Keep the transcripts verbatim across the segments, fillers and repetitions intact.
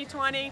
twenty.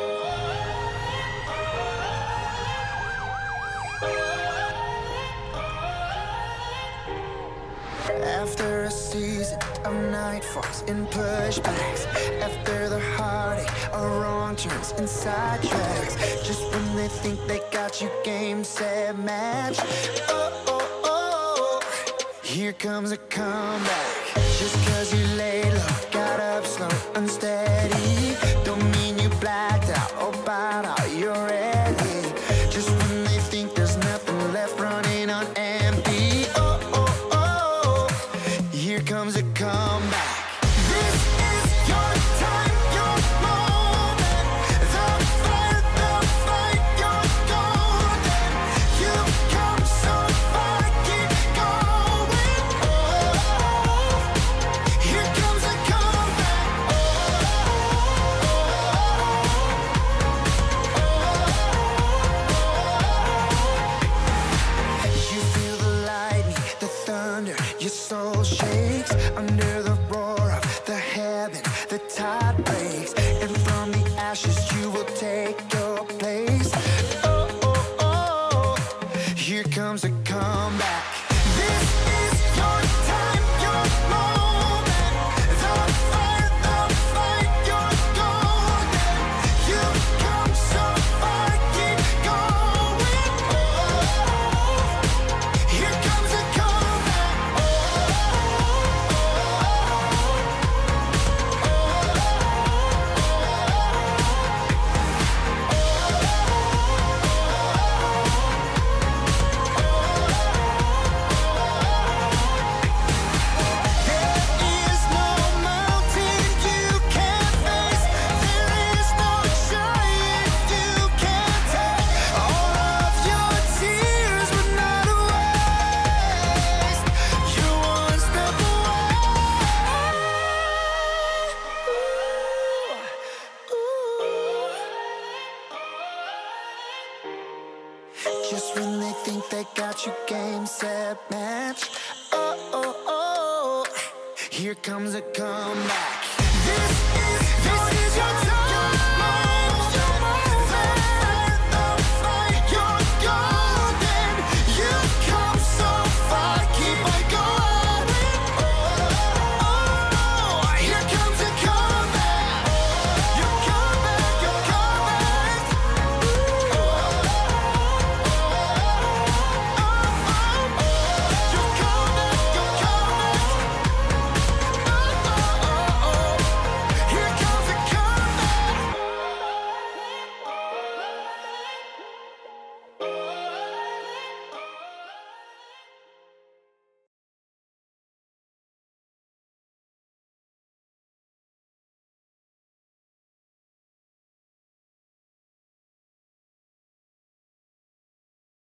After a season of nightfalls and pushbacks, after the heartache of wrong turns and sidetracks, just when they think they got you game, set, match, oh, oh, oh, here comes a comeback. Just cause you laid low, got up slow, unsteady, don't mean you blacked out or bowed out, you're ready. Just when they think there's nothing left, running on empty, oh, oh, oh, here comes a comeback. This is your time, your moment. The fire, the fight, you're golden. You've come so far, keep going. Oh, here comes a comeback. You feel the lightning, the thunder, your soul shakes under the roar of the heaven, the tide breaks, and from the ashes you will take your place. Oh, oh, oh, here comes a comeback. This is your time, your moment. The fire, the fight, you're golden. You've come so far, keep going. Oh, here comes a comeback. There is no mountain you can't face. There is no giant you can't take. All of your tears were not a waste. You're one step away. Just when they think they got you game, set, match, oh, oh, oh, here comes a comeback. This is, this is your time.